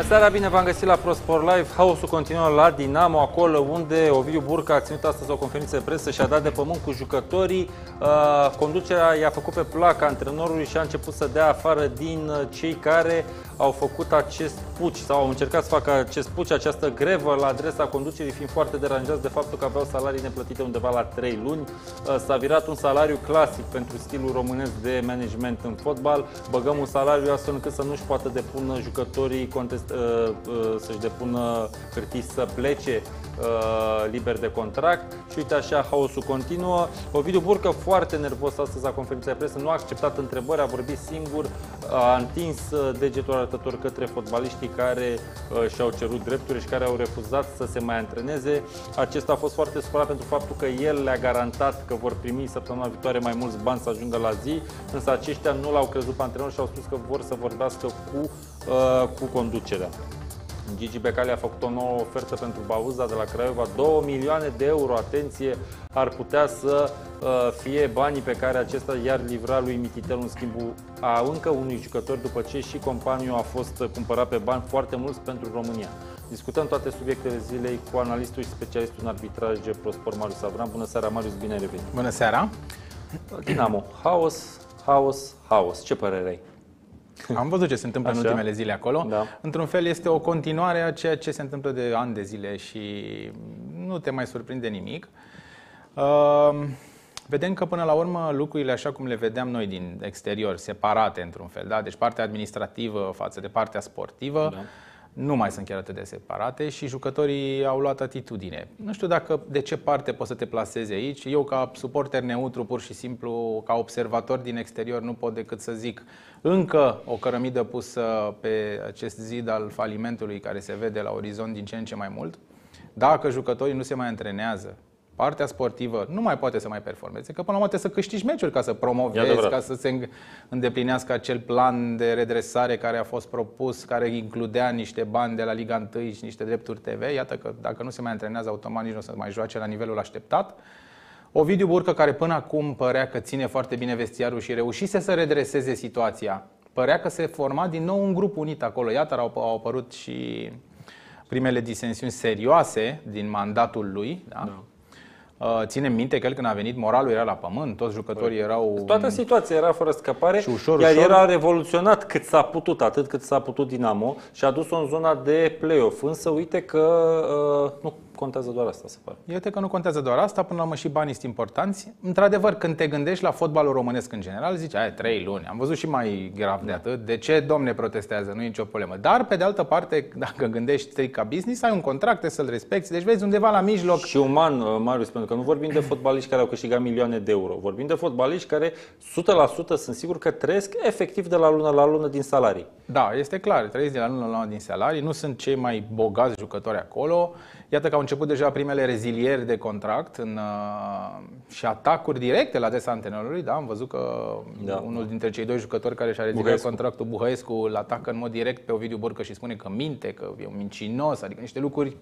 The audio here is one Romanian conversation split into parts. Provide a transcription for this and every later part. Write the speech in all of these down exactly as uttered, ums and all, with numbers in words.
Bună seara, bine v-am găsit la ProSport Live. Haosul continuă la Dinamo, acolo unde Ovidiu Burcă a ținut astăzi o conferință de presă și a dat de pământ cu jucătorii. Uh, conducerea i-a făcut pe placa antrenorului și a început să dea afară din cei care au făcut acest puci sau au încercat să facă acest puci, această grevă la adresa conducerii, fiind foarte deranjați de faptul că aveau salarii neplătite undeva la trei luni. Uh, S-a virat un salariu clasic pentru stilul românesc de management în fotbal. Băgăm un salariu astfel încât să nu-și poată depună jucătorii contest, uh, uh, să-și depună hârtii să plece uh, liber de contract. Și uite așa, haosul continuă. Ovidiu Burcă, foarte nervos astăzi la conferința de presă, nu a acceptat întrebări, a vorbit singur, a întins degetul arătător către fotbaliștii care uh, și-au cerut drepturi și care au refuzat să se mai antreneze. Acesta a fost foarte supărat pentru faptul că el le-a garantat că vor primi săptămâna viitoare mai mulți bani să ajungă la zi, însă aceștia nu l-au crezut pe antrenor și au spus că vor să vorbească cu, uh, cu conducerea. Gigi Becali a făcut o nouă ofertă pentru Bauza de la Craiova, două milioane de euro, atenție, ar putea să uh, fie banii pe care acesta i-ar livra lui Mititel în schimbul a încă unui jucător, după ce și companiul a fost cumpărat pe bani foarte mulți pentru România. Discutăm toate subiectele zilei cu analistul și specialistul în arbitraj ProSport, Marius Avram. Bună seara, Marius, bine ai revenit. Bună seara. Dinamo, haos, haos, haos. Ce părere ai? Am văzut ce se întâmplă Așa. în ultimele zile acolo. Da. Într-un fel este o continuare a ceea ce se întâmplă de ani de zile și nu te mai surprinde nimic. Uh, vedem că până la urmă lucrurile așa cum le vedeam noi din exterior, separate într-un fel, da? Deci partea administrativă față de partea sportivă, da. Nu mai sunt chiar atât de separate și jucătorii au luat atitudine. Nu știu dacă de ce parte poți să te plasezi aici. Eu ca suporter neutru, pur și simplu, ca observator din exterior, nu pot decât să zic încă o cărămidă pusă pe acest zid al falimentului care se vede la orizont din ce în ce mai mult. Dacă jucătorii nu se mai antrenează, partea sportivă nu mai poate să mai performeze, că până la urmă trebuie să câștigi meciuri ca să promovezi, ca să se îndeplinească acel plan de redresare care a fost propus, care includea niște bani de la Liga unu și niște drepturi T V. Iată că dacă nu se mai antrenează, automat nici nu o să mai joace la nivelul așteptat. Ovidiu Burcă, care până acum părea că ține foarte bine vestiarul și reușise să redreseze situația, părea că se forma din nou un grup unit acolo. Iată, au, au apărut și primele disensiuni serioase din mandatul lui. Da? Da. Ținem minte că el când a venit, moralul era la pământ, toți jucătorii erau... Toată situația era fără scăpare, și ușor, iar ușor... el a revoluționat cât s-a putut, atât cât s-a putut Dinamo și a dus-o în zona de play-off. Însă uite că uh, nu contează doar asta, se pare. Uite că nu contează doar asta, până la urmă și banii sunt importanți. Într-adevăr, când te gândești la fotbalul românesc în general, zici, ai trei luni, am văzut și mai grav de atât, de ce, domne, protestează, nu e nicio problemă. Dar, pe de altă parte, dacă gândești strict ca business, ai un contract, trebuie să-l respecti, deci vezi undeva la mijloc. Și uman, Marius, pentru că nu vorbim de fotbaliști care au câștigat milioane de euro, vorbim de fotbaliști care o sută la sută sunt sigur că trăiesc efectiv de la lună la lună din salarii. Da, este clar, trăiesc de la lună la lună din salarii, nu sunt cei mai bogați jucători acolo. Iată că au început deja primele rezilieri de contract în, uh, și atacuri directe la adresa antrenorului. Da, am văzut că da. unul dintre cei doi jucători care și-a reziliat contractul, Buhăescu, îl atacă în mod direct pe Ovidiu Burcă și spune că minte, că e un mincinos, adică niște lucruri,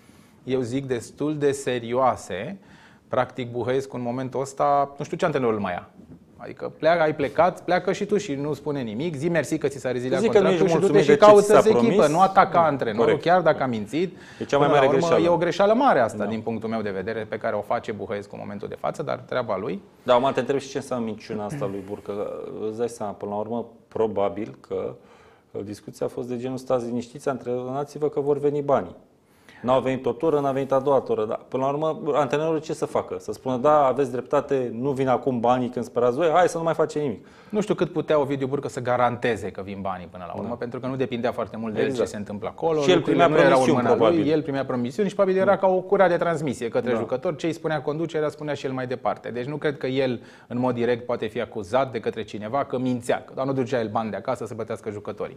eu zic, destul de serioase. Practic, Buhăescu în momentul ăsta, nu știu ce antrenor îl mai ia. Adică pleacă, ai plecat, pleacă și tu și nu spune nimic, zi mersi că ți s-a reziliat contractul și du-te și caută-ți echipă, nu ataca antrenorul, chiar dacă a mințit. E cea mai mare greșeală. E o greșeală mare asta, da. din punctul meu de vedere, pe care o face Buhăescu în momentul de față, dar treaba lui. Da, mă te întreb și ce înseamnă minciuna asta lui Burcă. Îți dai seama, până la urmă, probabil că discuția a fost de genul, stați liniștiți, antrenați-vă că vor veni banii. N-au venit o tură, n-a venit a doua tură. Da. Până la urmă, antrenorul ce să facă? Să spună, da, aveți dreptate, nu vin acum banii când sperați voi, hai să nu mai face nimic. Nu știu cât putea Ovidiu Burcă să garanteze că vin banii până la urmă, da. pentru că nu depindea foarte mult de exact. el ce se întâmplă acolo. Și el primea promisiuni, probabil. Lui, el primea promisiuni și probabil era da. ca o curea de transmisie către da. jucător. Ce îi spunea conducerea, spunea și el mai departe. Deci nu cred că el, în mod direct, poate fi acuzat de către cineva că mințea, că doar nu ducea el bani de acasă să plătească jucătorii.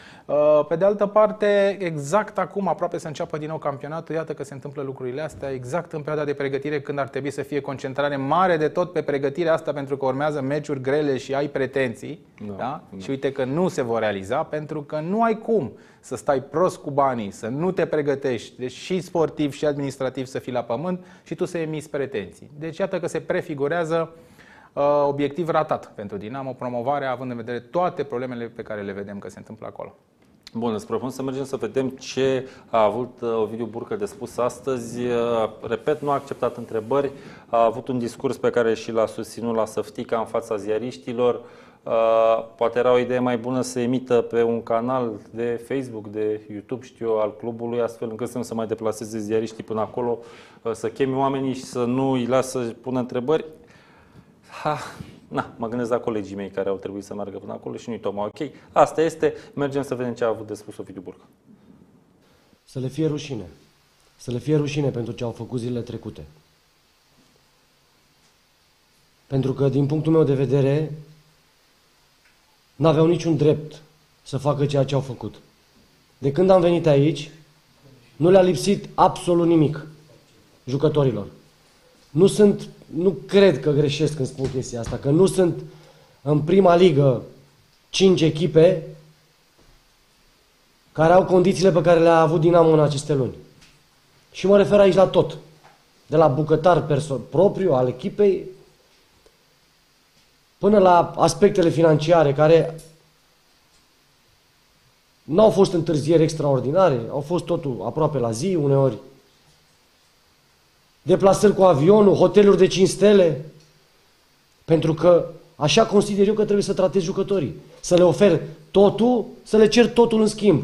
Pe de altă parte, exact acum, aproape să înceapă din nou campionatul, iată că se întâmplă lucrurile astea, exact în perioada de pregătire, când ar trebui să fie concentrare mare de tot pe pregătirea asta, pentru că urmează meciuri grele și ai pretenții. Da, da? Da. Și uite că nu se vor realiza, pentru că nu ai cum să stai prost cu banii, să nu te pregătești, deci și sportiv și administrativ să fii la pământ și tu să emiți pretenții. Deci iată că se prefigurează uh, obiectiv ratat pentru Dinamo, promovarea, având în vedere toate problemele pe care le vedem că se întâmplă acolo. Bun, îți propun să mergem să vedem ce a avut Ovidiu Burcă de spus astăzi. Repet, nu a acceptat întrebări, a avut un discurs pe care și l-a susținut la Săftica în fața ziariștilor. Poate era o idee mai bună să emită pe un canal de Facebook, de YouTube, știu eu, al clubului, astfel încât să nu se mai deplaseze ziariștii până acolo, să chemi oamenii și să nu îi lasă să pună întrebări. Ha. Na, mă gândesc la colegii mei care au trebuit să meargă până acolo și nu-i tocmai ok. Asta este, mergem să vedem ce a avut de spus Ovidiu Burcă. Să le fie rușine. Să le fie rușine pentru ce au făcut zilele trecute. Pentru că, din punctul meu de vedere, n-aveau niciun drept să facă ceea ce au făcut. De când am venit aici, nu le-a lipsit absolut nimic jucătorilor. Nu sunt, nu cred că greșesc când spun chestia asta, că nu sunt în prima ligă cinci echipe care au condițiile pe care le-a avut Dinamo în aceste luni. Și mă refer aici la tot. De la bucătar propriu al echipei până la aspectele financiare care nu au fost întârzieri extraordinare, au fost totul aproape la zi uneori. Deplasări cu avionul, hoteluri de cinci stele, pentru că așa consider eu că trebuie să tratez jucătorii. Să le ofer totul, să le cer totul în schimb.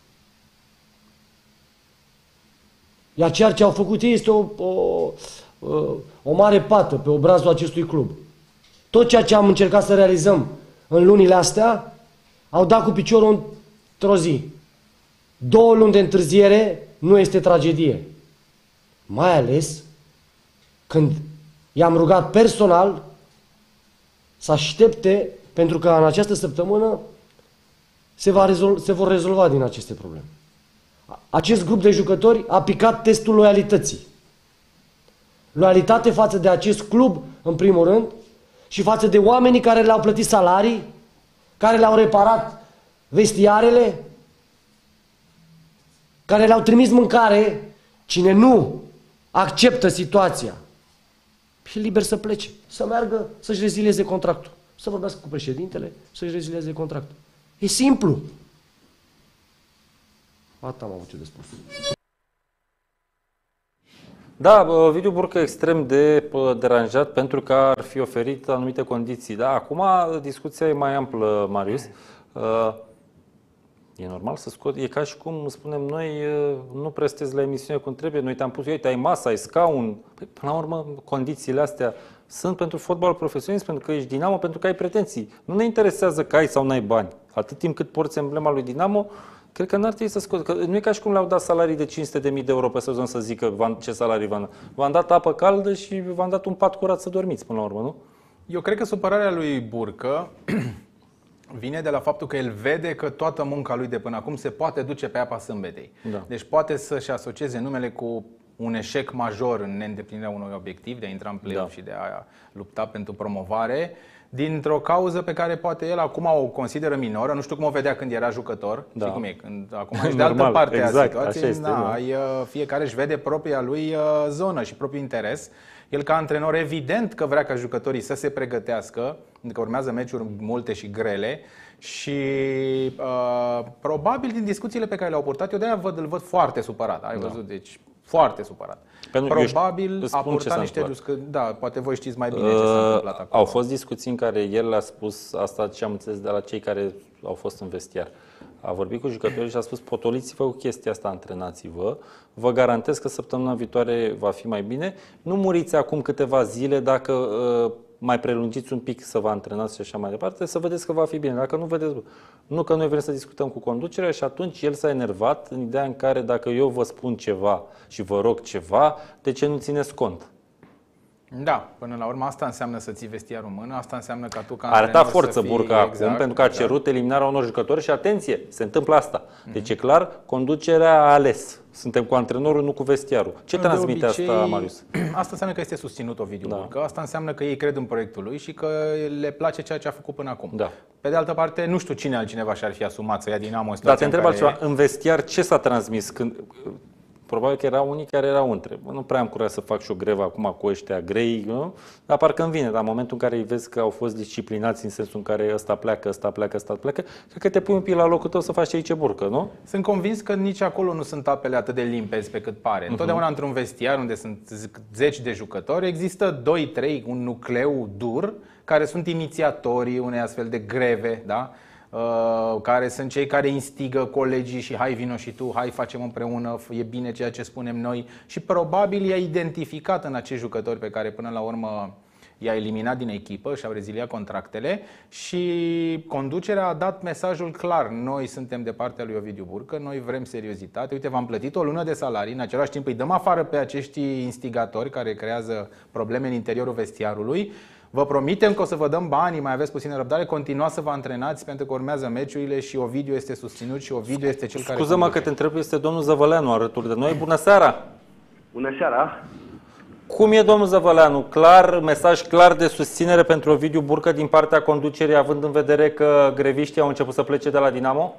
Iar ceea ce au făcut ei este o, o, o mare pată pe obrazul acestui club. Tot ceea ce am încercat să realizăm în lunile astea, au dat cu piciorul într-o zi. Două luni de întârziere nu este tragedie. Mai ales când i-am rugat personal să aștepte, pentru că în această săptămână se, va rezolv, se vor rezolva din aceste probleme. Acest grup de jucători a picat testul loialității. Loialitate față de acest club, în primul rând, și față de oamenii care le-au plătit salarii, care le-au reparat vestiarele, care le-au trimis mâncare. Cine nu acceptă situația, e liber să plece, să meargă, să-și rezilieze contractul, să vorbească cu președintele, să-și rezilieze contractul. E simplu. Atât am avut ce de spus. Da, Ovidiu Burcă extrem de deranjat pentru că ar fi oferit anumite condiții. Da, acum discuția e mai amplă, Marius. E normal să scot, e ca și cum spunem noi, nu prestezi la emisiune cum trebuie, noi te-am pus, uite, ai masă, ai scaun. Păi, până la urmă, condițiile astea sunt pentru fotbal profesionist, pentru că ești Dinamo, pentru că ai pretenții. Nu ne interesează că ai sau n-ai bani. Atât timp cât porți emblema lui Dinamo, cred că n-ar trebui să scoți. Că nu e ca și cum le-au dat salarii de cinci sute de mii de euro pe sezon să zică ce salarii v-am dat. V-am dat apă caldă și v-am dat un pat curat să dormiți până la urmă, nu? Eu cred că supărarea lui Burcă vine de la faptul că el vede că toată munca lui de până acum se poate duce pe apa sâmbetei. Da. Deci poate să-și asocieze numele cu un eșec major în neîndeplinirea unui obiectiv de a intra în play-off, da, și de a lupta pentru promovare, dintr-o cauză pe care poate el acum o consideră minoră. Nu știu cum o vedea când era jucător. Da. Știi cum e? Când acum ești de altă parte, exact, a situației. Este, da, ai, fiecare își vede propria lui zonă și propriul interes. El ca antrenor evident că vrea ca jucătorii să se pregătească, pentru că urmează meciuri multe și grele și uh, probabil din discuțiile pe care le-au purtat, eu de-aia văd, îl văd foarte supărat. Ai da. văzut? Deci foarte supărat. Pentru probabil a purtat niște discuții. Da, poate voi știți mai bine uh, ce s-a întâmplat acolo. Au fost discuții în care el le-a spus asta, ce am înțeles de la cei care au fost în vestiar. A vorbit cu jucătorii și a spus: potoliți-vă cu chestia asta, antrenați-vă. Vă garantez că săptămâna viitoare va fi mai bine. Nu muriți acum câteva zile dacă uh, mai prelungiți un pic să vă antrenați și așa mai departe, să vedeți că va fi bine. Dacă nu vedeți, nu, că noi vrem să discutăm cu conducerea. Și atunci el s-a enervat în ideea în care dacă eu vă spun ceva și vă rog ceva, de ce nu țineți cont? Da, până la urmă asta înseamnă să ții vestiarul în mână, asta înseamnă ca tu ca arăta forță Burcă acum, exact, pentru că a cerut exact. eliminarea unor jucători și atenție, se întâmplă asta. Deci e clar, conducerea a ales. Suntem cu antrenorul, nu cu vestiarul. Ce de transmite obicei, asta, Marius? Asta înseamnă că este susținut Ovidiu da. Burcă, asta înseamnă că ei cred în proiectul lui și că le place ceea ce a făcut până acum. Da. Pe de altă parte, nu știu cine altcineva și-ar fi asumat să ia Dinamo în situația. Dar te întreb altceva, în vestiar ce s-a transmis când Probabil că erau unii care erau între. Nu prea am curaj să fac și o grevă acum cu ăștia grei, nu? Dar parcă îmi vine. Dar în momentul în care îi vezi că au fost disciplinați în sensul în care ăsta pleacă, ăsta pleacă, ăsta pleacă, cred că te pui un pic la locul tău să faci aici burcă, nu? Sunt convins că nici acolo nu sunt apele atât de limpezi pe cât pare. Uh-huh. Întotdeauna într-un vestiar unde sunt zeci de jucători, există doi trei, un nucleu dur, care sunt inițiatorii unei astfel de greve, da? Uh, care sunt cei care instigă colegii și hai vino și tu, hai facem împreună, e bine ceea ce spunem noi. Și probabil i-a identificat în acești jucători pe care până la urmă i-a eliminat din echipă și au reziliat contractele. Și conducerea a dat mesajul clar: noi suntem de partea lui Ovidiu Burcă, noi vrem seriozitate. Uite, v-am plătit o lună de salarii, în același timp îi dăm afară pe acești instigatori care creează probleme în interiorul vestiarului. Vă promitem că o să vă dăm banii, mai aveți puțină răbdare, continuați să vă antrenați pentru că urmează meciurile și Ovidiu este susținut și Ovidiu este cel care... Scuză-mă că te întreb, este domnul Zăvăleanu alături de noi. Bună seara! Bună seara! Cum e, domnul Zăvăleanu? Clar, mesaj clar de susținere pentru Ovidiu Burcă din partea conducerii, având în vedere că greviștii au început să plece de la Dinamo?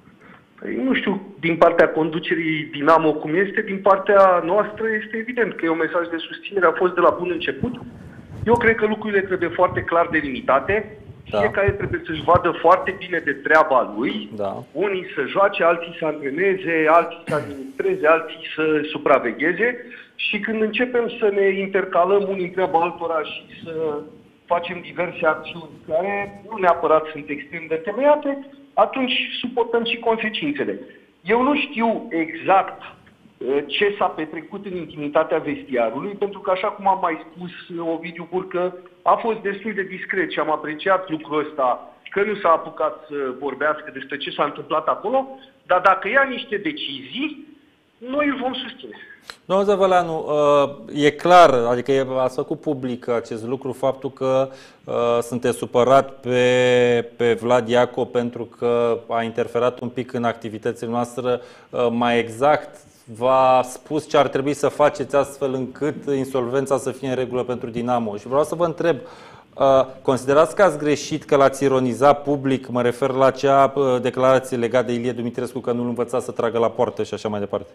Păi, nu știu din partea conducerii Dinamo cum este, din partea noastră este evident că e un mesaj de susținere, a fost de la bun început. Eu cred că lucrurile trebuie foarte clar delimitate. Da. Fiecare trebuie să-și vadă foarte bine de treaba lui. Da. Unii să joace, alții să antreneze, alții să administreze, alții să supravegheze. Și când începem să ne intercalăm unii în treaba altora și să facem diverse acțiuni care nu neapărat sunt extrem de temeiate, atunci suportăm și consecințele. Eu nu știu exact ce s-a petrecut în intimitatea vestiarului, pentru că, așa cum am mai spus, Ovidiu Burcă a fost destul de discret și am apreciat lucrul ăsta, că nu s-a apucat să vorbească despre ce s-a întâmplat acolo, dar dacă ia niște decizii, noi îl vom susține. Domnul Zăvăleanu, e clar, adică ați făcut public acest lucru, faptul că sunteți supărat pe, pe Vlad Iaco pentru că a interferat un pic în activitățile noastre, mai exact v-a spus ce ar trebui să faceți astfel încât insolvența să fie în regulă pentru Dinamo. Și vreau să vă întreb, considerați că ați greșit că l-ați ironizat public, mă refer la acea declarație legată de Ilie Dumitrescu că nu-l învăța să tragă la poartă și așa mai departe?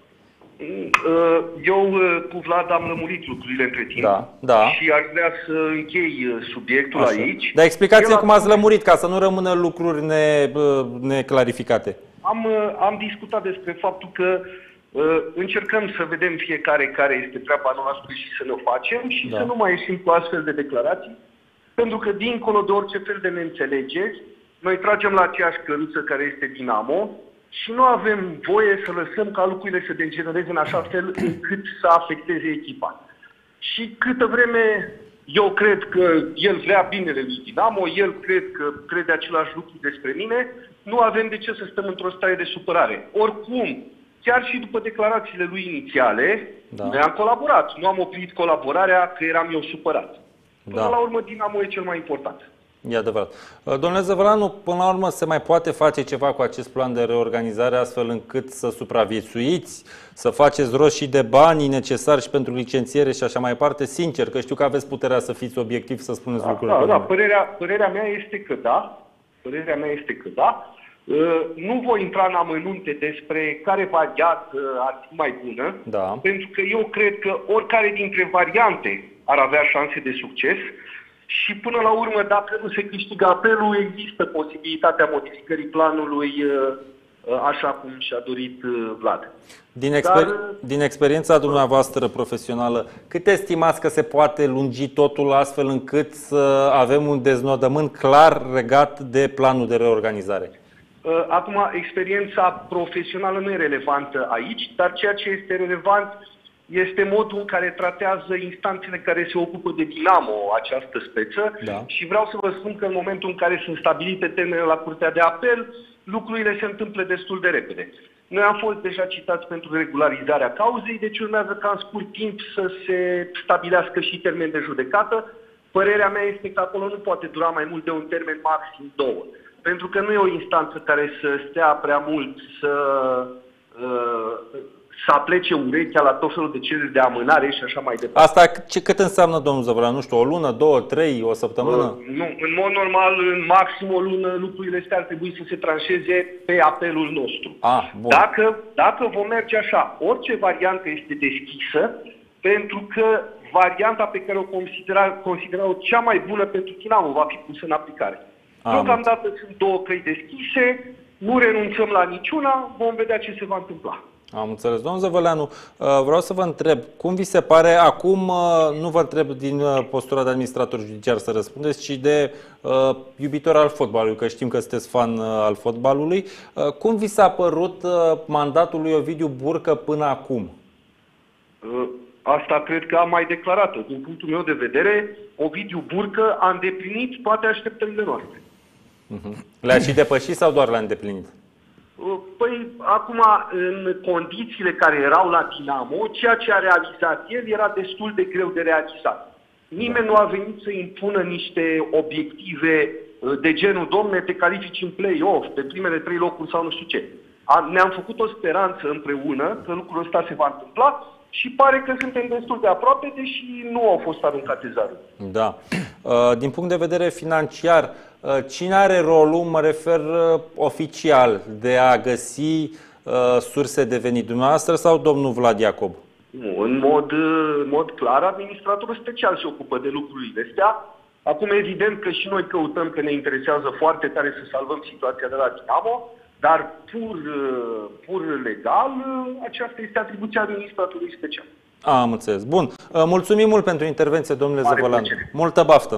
Eu cu Vlad am lămurit lucrurile între timp, da, da. Și aș vrea să închei subiectul așa. Aici. Dar explicați-mi cum ați lămurit, ca să nu rămână lucruri ne, neclarificate. Am, am discutat despre faptul că încercăm să vedem fiecare care este treaba noastră și să ne o facem și da. Să nu mai ieșim cu astfel de declarații, pentru că dincolo de orice fel de neînțelegeri, noi tragem la aceeași căruță care este Dinamo și nu avem voie să lăsăm ca lucrurile să degenereze în așa fel încât să afecteze echipa. Și câtă vreme eu cred că el vrea binele lui Dinamo, el cred că crede același lucru despre mine, nu avem de ce să stăm într-o stare de supărare. Oricum, chiar și după declarațiile lui inițiale, da. Noi am colaborat. Nu am oprit colaborarea că eram eu supărat. Până da. La urmă, Dinamo e cel mai important. E adevărat. Domnule Zăvăleanu, până la urmă se mai poate face ceva cu acest plan de reorganizare astfel încât să supraviețuiți, să faceți rost și de banii necesari și pentru licențiere și așa mai departe? Sincer, că știu că aveți puterea să fiți obiectiv, să spuneți da, lucrurile. Da, da. Părerea, părerea mea este că da. Părerea mea este că da. Nu voi intra în amănunte despre care variantă ar fi mai bună, da. Pentru că eu cred că oricare dintre variante ar avea șanse de succes și până la urmă, dacă nu se câștigă apelul, există posibilitatea modificării planului așa cum și-a dorit Vlad. Din, exper Dar, din experiența dumneavoastră profesională, cât estimați că se poate lungi totul astfel încât să avem un deznodământ clar legat de planul de reorganizare? Acum, experiența profesională nu e relevantă aici, dar ceea ce este relevant este modul în care tratează instanțele care se ocupă de Dinamo această speță. Da. Și vreau să vă spun că în momentul în care sunt stabilite termene la Curtea de Apel, lucrurile se întâmplă destul de repede. Noi am fost deja citați pentru regularizarea cauzei, deci urmează ca în scurt timp să se stabilească și termen de judecată. Părerea mea este că acolo nu poate dura mai mult de un termen maxim două. Pentru că nu e o instanță care să stea prea mult să, să aplece urechea la tot felul de cereri de amânare și așa mai departe. Asta ce, cât înseamnă, domnul Zăvăleanu? Nu știu, o lună, două, trei, o săptămână? Uh, nu, în mod normal, în maxim o lună, lucrurile astea ar trebui să se tranșeze pe apelul nostru. Ah, bun. Dacă, dacă vom merge așa, orice variantă este deschisă, pentru că varianta pe care o considera, considera cea mai bună pentru Dinamo va fi pusă în aplicare. Deocamdată sunt două căi deschise, nu renunțăm la niciuna, vom vedea ce se va întâmpla. Am înțeles. Domnul Zăvăleanu, vreau să vă întreb, cum vi se pare, acum nu vă întreb din postura de administrator judiciar să răspundeți, ci de uh, iubitor al fotbalului, că știm că sunteți fan al fotbalului. Uh, cum vi s-a părut uh, mandatul lui Ovidiu Burcă până acum? Uh, asta cred că am mai declarat-o. Din punctul meu de vedere, Ovidiu Burcă a îndeplinit toate așteptările noastre. Uh-huh. Le-a și depășit sau doar le-a îndeplinit? Păi, acum, în condițiile care erau la Dinamo, ceea ce a realizat el era destul de greu de realizat. Nimeni nu a venit să impună niște obiective de genul, domne, te califici în play-off, pe primele trei locuri sau nu știu ce. Ne-am făcut o speranță împreună că lucrul ăsta se va întâmpla și pare că suntem destul de aproape, deși nu au fost aruncate zaruri. Da. Din punct de vedere financiar, cine are rolul, mă refer oficial, de a găsi surse de venit, dumneavoastră sau domnul Vlad Iacob? Nu, în mod, în mod clar, administratorul special se ocupă de lucrurile astea. Acum, evident că și noi căutăm, că ne interesează foarte tare să salvăm situația de la Dinamo, dar pur, pur legal, aceasta este atribuția administratorului special. Am înțeles. Bun. Mulțumim mult pentru intervenție, domnule Mare Zăvăleanu. plăcere. Multă baftă.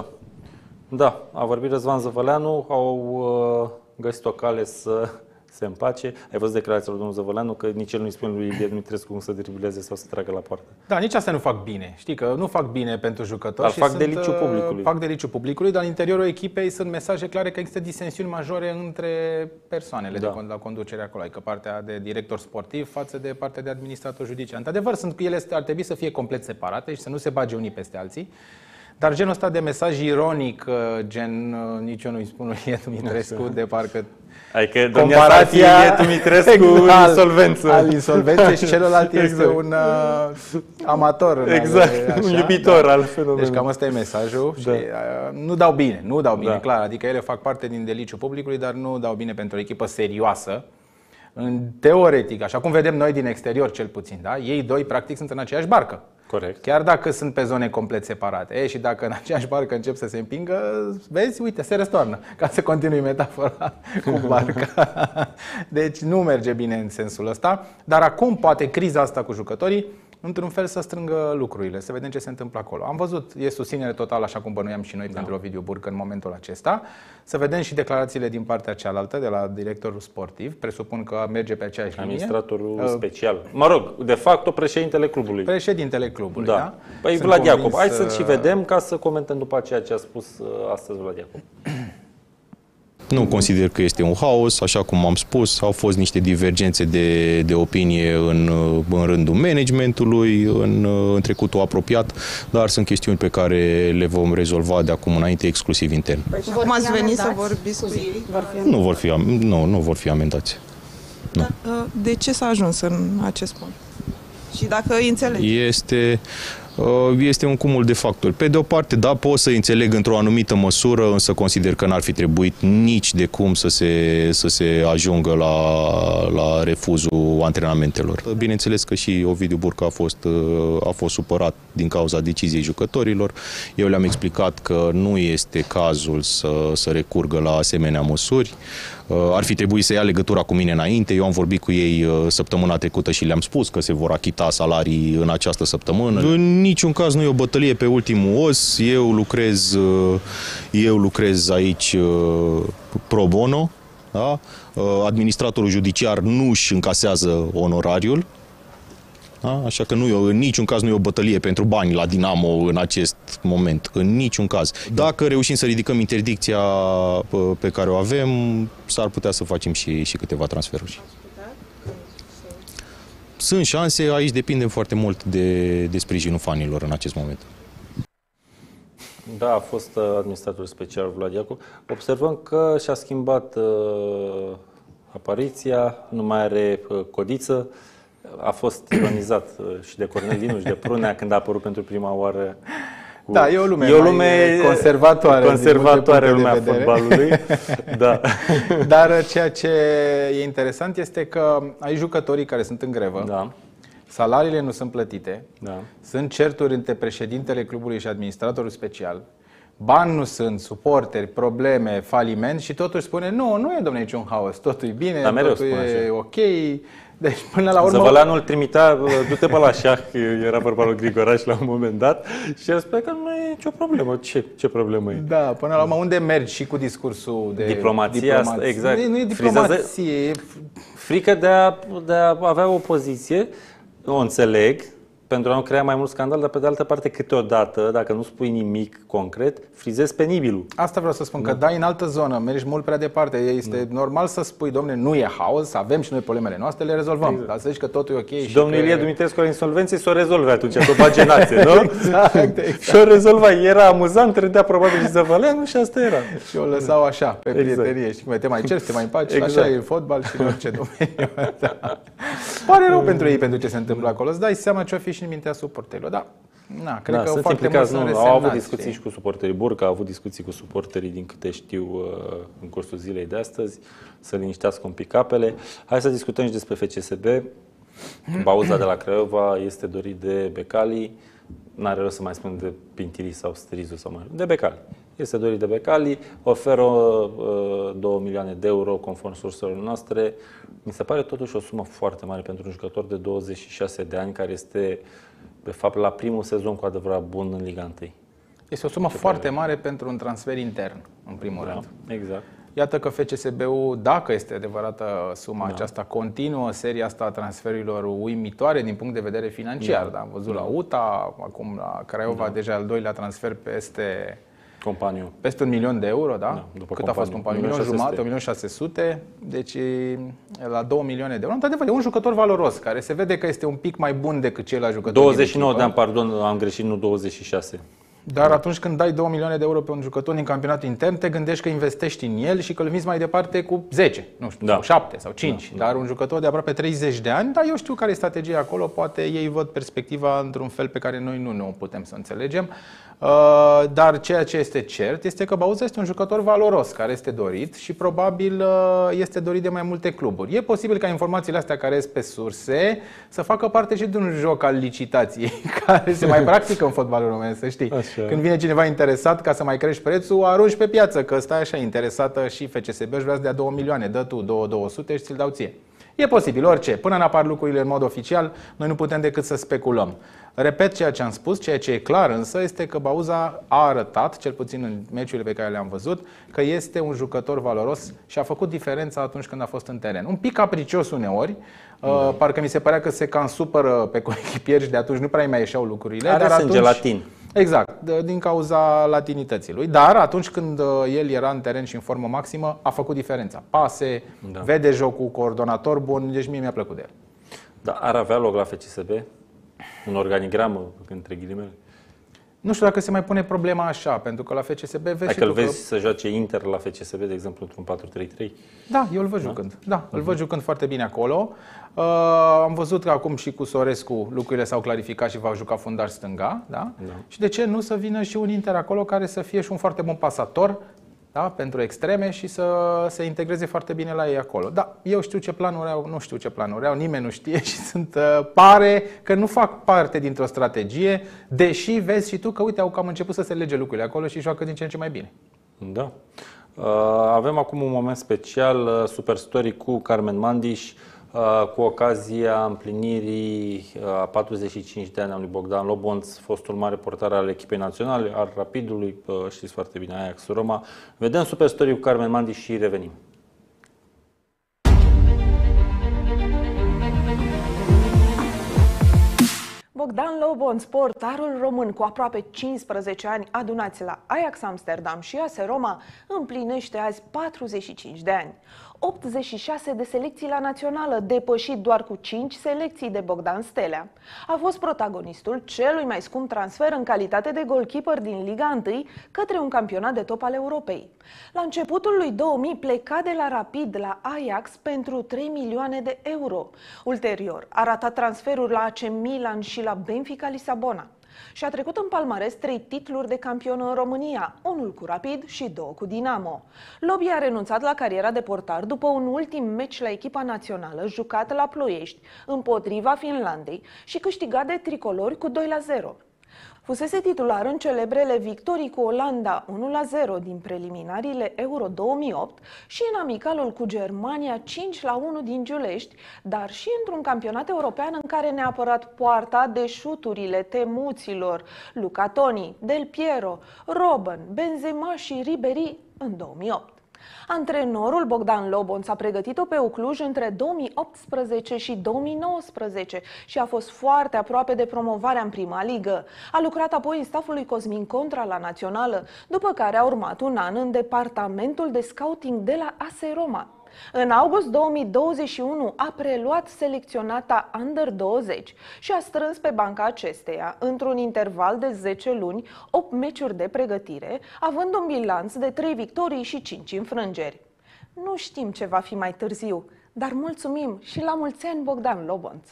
Da, a vorbit Răzvan Zăvăleanu, au uh, găsit o cale să se împace. Ai văzut declarația lui domnul Zăvăleanu că nici el nu-i spune lui Ilie Dumitrescu cum să dribleze sau să tragă la poartă. Da, nici astea nu fac bine. Știi că nu fac bine pentru jucători. Dar și fac sunt, deliciu publicului. Fac deliciu publicului, dar în interiorul echipei sunt mesaje clare că există disensiuni majore între persoanele Da. de la conducerea acolo, adică partea de director sportiv față de partea de administrator judiciar. Într-adevăr, sunt că ele ar trebui să fie complet separate și să nu se bage unii peste alții. Dar genul ăsta de mesaj ironic, gen, nici eu nu-i spun lui Ilie Dumitrescu, de parcă Adică comparația Ilie Dumitrescu al, insolvență. al insolvenței și celălalt exact. este un uh, amator. Exact, ale, așa, un iubitor da. al fenomenului. Deci cam ăsta e mesajul. Da. Și, uh, nu dau bine, nu dau bine, Da. clar. Adică ele fac parte din deliciul publicului, dar nu dau bine pentru o echipă serioasă. În teoretic, așa cum vedem noi din exterior cel puțin, da? Ei doi practic sunt în aceeași barcă. Corect. Chiar dacă sunt pe zone complet separate. E, și dacă în aceeași barcă încep să se împingă, vezi, uite, se răstoarnă. Ca să continui metafora cu barca. Deci nu merge bine în sensul ăsta. Dar acum poate criza asta cu jucătorii, într-un fel, să strângă lucrurile, să vedem ce se întâmplă acolo. Am văzut, e susținere totală, așa cum bănuiam și noi, da, pentru Ovidiu Burcă în momentul acesta. Să vedem și declarațiile din partea cealaltă, de la directorul sportiv. Presupun că merge pe aceeași linie. Administratorul Uh, special. Mă rog, de fapt, președintele clubului. Președintele clubului, Da. da? Păi Sunt Vlad Iacob, convins, hai să-l și uh, vedem ca să comentăm după ceea ce a spus uh, astăzi Vlad Iacob. Nu consider că este un haos, așa cum am spus, au fost niște divergențe de, de opinie în, în rândul managementului, în, în trecutul apropiat, dar sunt chestiuni pe care le vom rezolva de acum înainte exclusiv intern. Cum ați venit să vorbiți cu ei? Nu vor fi, nu, nu vor fi amendați. Da, de ce s-a ajuns în acest punct? Și dacă îi înțelegi? Este, este un cumul de factori. Pe de o parte, da, pot să înțeleg într-o anumită măsură, însă consider că n-ar fi trebuit nici de cum să se, să se ajungă la, la refuzul antrenamentelor. Bineînțeles că și Ovidiu Burcă a fost, a fost supărat din cauza deciziei jucătorilor. Eu le-am explicat că nu este cazul să, să recurgă la asemenea măsuri. Ar fi trebuit să ia legătura cu mine înainte. Eu am vorbit cu ei săptămâna trecută și le-am spus că se vor achita salarii în această săptămână. În niciun caz nu e o bătălie pe ultimul os. Eu lucrez, eu lucrez aici pro bono. Da? Administratorul judiciar nu își încasează onorariul. Da? Așa că nu e, în niciun caz nu e o bătălie pentru bani la Dinamo în acest moment. În niciun caz. Dacă reușim să ridicăm interdicția pe care o avem, s-ar putea să facem și, și câteva transferuri. Sunt șanse, aici depindem foarte mult de, de sprijinul fanilor în acest moment. Da, a fost uh, administrator special Vlad Iacob. Observăm că și-a schimbat uh, apariția, nu mai are uh, codiță. a fost ironizat și de Cornel Dinu și de Prunea când a apărut pentru prima oară. Cu... Da, e o lume, e o lume conservatoare, conservatoare lumea fotbalului. Da. Dar ceea ce e interesant este că ai jucătorii care sunt în grevă. Da. Salariile nu sunt plătite, da. Sunt certuri între președintele clubului și administratorul special, bani nu sunt, suporteri, probleme, faliment și totuși spune nu, nu e domnule niciun haos, totul e bine, da, totul e așa. ok. Deci până la urmă... Zăvăleanu îl trimitea, du-te pe la șah, era vorba lui Grigoraș la un moment dat și el spune că nu e nicio problemă. Ce, ce problemă e? Da, până la urmă unde mergi și cu discursul de diplomația, diplomație. Asta, exact. Nu, nu e diplomație. Frizează, frică de a, de a avea o poziție, o înțeleg, pentru a nu crea mai mult scandal, dar pe de altă parte câteodată, dacă nu spui nimic concret, frizezi penibilul. Asta vreau să spun, da. Că dai în altă zonă, mergi mult prea departe. Este da. normal să spui, domne, nu e haos, avem și noi problemele noastre, le rezolvăm. Exact. Dar să zici că totul e ok. Și, și domnul că... Ilie Dumitrescu la insolvențe să o rezolve atunci, să o bage nație, nu? Exact, exact. Și o rezolva. Era amuzant, râdea probabil și Zăvăleanu și asta era. Și o lăsau așa, pe exact. prietenie. Și cum te mai ceri, te mai împaci, exact. Așa e în fotbal și în orice domeniu. Da. Pare rău pentru ei, pentru ce se întâmplă acolo. Îți dai seama ce-o fi și în mintea suporterilor. Da. Na, cred da, că sunt foarte implicați, mult nu, sunt au avut resemnați, discuții și cu suporterii. Burca a avut discuții cu suporterii, din câte știu, în cursul zilei de astăzi, să liniștească un pic apele. Hai să discutăm și despre F C S B. Bauza de la Craiova este dorit de Becali. N-are rost să mai spun de Pintili sau Strizu sau mai de Becali. Este dorit de Becali, oferă uh, două milioane de euro conform surselor noastre. Mi se pare totuși o sumă foarte mare pentru un jucător de douăzeci și șase de ani care este de fapt la primul sezon cu adevărat bun în Liga unu. Este o sumă foarte mare pentru un transfer intern, în primul da, rând. Exact. Iată că F C S B-ul, dacă este adevărată suma da. aceasta, continuă seria asta a transferurilor uimitoare din punct de vedere financiar. Da. Da, am văzut da. la U T A, acum la Craiova, da. deja al doilea transfer peste... Companiu. Peste un milion de euro, da? da după Cât companiu. a fost un milion, milion jumătate, un milion șase sute, deci la două milioane de euro. Într-adevăr, e un jucător valoros, care se vede că este un pic mai bun decât ceilalți jucători. douăzeci și nouă de ani, pardon, am greșit, nu douăzeci și șase. Dar atunci când dai două milioane de euro pe un jucător din campionatul intern, te gândești că investești în el și că îl vinzi mai departe cu zece, nu știu, da. sau șapte sau cinci. Da, Dar da. un jucător de aproape treizeci de ani, dar eu știu care e strategia acolo, poate ei văd perspectiva într-un fel pe care noi nu ne o putem să înțelegem. Uh, dar ceea ce este cert este că Bauza este un jucător valoros, care este dorit și probabil uh, este dorit de mai multe cluburi. E posibil ca informațiile astea care ies pe surse să facă parte și de un joc al licitației care se mai practică în fotbalul românesc, să știi. Așa. Când vine cineva interesat ca să mai crești prețul, arunci pe piață că stai așa interesată și F C S B își vrea să dea două milioane, dă tu două două sute și ți-l dau ție. E posibil, orice. Până n-apar lucrurile în mod oficial, noi nu putem decât să speculăm. Repet ceea ce am spus, ceea ce e clar însă este că Bauza a arătat, cel puțin în meciurile pe care le-am văzut, că este un jucător valoros și a făcut diferența atunci când a fost în teren. Un pic capricios uneori, da. uh, parcă mi se părea că se cam supără pe coechipieri și de atunci nu prea mai ieșeau lucrurile. Are dar sânge atunci... latin. Exact, din cauza latinității lui. Dar atunci când el era în teren și în formă maximă, a făcut diferența. Pase, da. vede jocul, coordonator bun, deci mie mi-a plăcut de el. Dar ar avea loc la F C S B? Un organigramă, între ghilimele? Nu știu dacă se mai pune problema așa, pentru că la F C S B vezi dacă și îl tu vezi că... să joace Inter la F C S B, de exemplu, într-un patru trei trei? Da, eu îl văd da? jucând. Da, uh-huh. îl văd jucând foarte bine acolo. Uh, am văzut că acum și cu Sorescu lucrurile s-au clarificat și va juca fundaș stânga. Da? Da. Și de ce nu să vină și un Inter acolo care să fie și un foarte bun pasator, da? pentru extreme și să se integreze foarte bine la ei acolo. Da, eu știu ce planuri au, nu știu ce planuri au, nimeni nu știe și sunt, uh, pare că nu fac parte dintr-o strategie, deși vezi și tu că, uite, au cam început să se lege lucrurile acolo și joacă din ce în ce mai bine. Da. Uh, avem acum un moment special, uh, Super Story cu Carmen Mandiș, uh, cu ocazia împlinirii a uh, patruzeci și cinci de ani al lui Bogdan Lobonț, fostul mare portar al echipei naționale, al Rapidului, uh, știți foarte bine, Ajax Roma. Vedem Super Story cu Carmen Mandiș și revenim. Bogdan Lobonț, portarul român cu aproape cincisprezece ani adunați la Ajax Amsterdam și A S Roma, împlinește azi patruzeci și cinci de ani. optzeci și șase de selecții la națională, depășit doar cu cinci selecții de Bogdan Stelea. A fost protagonistul celui mai scump transfer în calitate de goalkeeper din Liga unu către un campionat de top al Europei. La începutul lui două mii pleca de la Rapid la Ajax pentru trei milioane de euro. Ulterior a ratat transferuri la A C Milan și la Benfica Lisabona. Și a trecut în palmares trei titluri de campion în România, unul cu Rapid și două cu Dinamo. Lobby a renunțat la cariera de portar după un ultim meci la echipa națională jucat la Ploiești, împotriva Finlandei și câștigat de tricolori cu doi la zero. Fusese titular în celebrele victorii cu Olanda unu la zero din preliminariile Euro două mii opt și în amicalul cu Germania cinci la unu din Giulești, dar și într-un campionat european în care ne-a apărat poarta de șuturile temuților Luca Toni, Del Piero, Robben, Benzema și Ribéry în două mii opt. Antrenorul Bogdan Lobonț a pregătit-o pe Ucluj între două mii optsprezece și două mii nouăsprezece și a fost foarte aproape de promovarea în prima ligă. A lucrat apoi în staful lui Cosmin Contra la Națională, după care a urmat un an în departamentul de scouting de la A S Roma. În august două mii douăzeci și unu a preluat selecționata Under douăzeci și a strâns pe banca acesteia, într-un interval de zece luni, opt meciuri de pregătire, având un bilanț de trei victorii și cinci înfrângeri. Nu știm ce va fi mai târziu, dar mulțumim și la mulți ani Bogdan Lobonț!